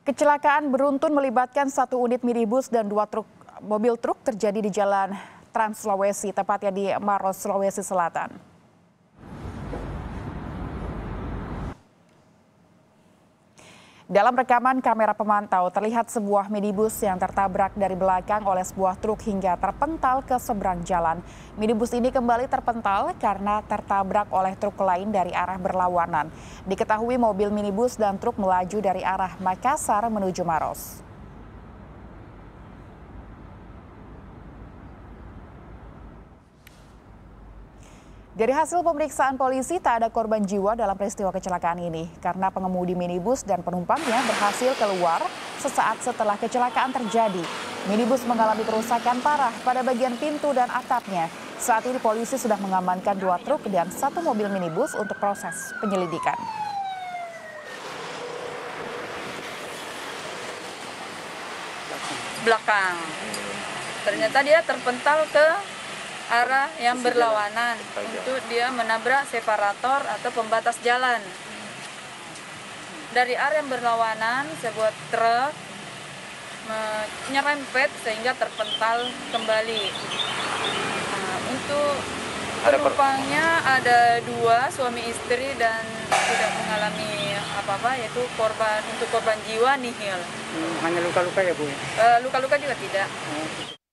Kecelakaan beruntun melibatkan satu unit minibus dan dua mobil truk terjadi di Jalan Trans Sulawesi, tepatnya di Maros, Sulawesi Selatan. Dalam rekaman kamera pemantau, terlihat sebuah minibus yang tertabrak dari belakang oleh sebuah truk hingga terpental ke seberang jalan. Minibus ini kembali terpental karena tertabrak oleh truk lain dari arah berlawanan. Diketahui mobil minibus dan truk melaju dari arah Makassar menuju Maros. Dari hasil pemeriksaan polisi, tak ada korban jiwa dalam peristiwa kecelakaan ini karena pengemudi minibus dan penumpangnya berhasil keluar sesaat setelah kecelakaan terjadi. Minibus mengalami kerusakan parah pada bagian pintu dan atapnya. Saat ini polisi sudah mengamankan dua truk dan satu mobil minibus untuk proses penyelidikan. Belakang. Ternyata dia terpental ke arah yang berlawanan untuk dia menabrak separator atau pembatas jalan. Dari arah yang berlawanan, sebuah truk menyerempet sehingga terpental kembali. Untuk penumpangnya ada dua, suami istri, dan tidak mengalami apa-apa, yaitu korban jiwa nihil. Hanya luka-luka ya Bu? Luka-luka juga tidak.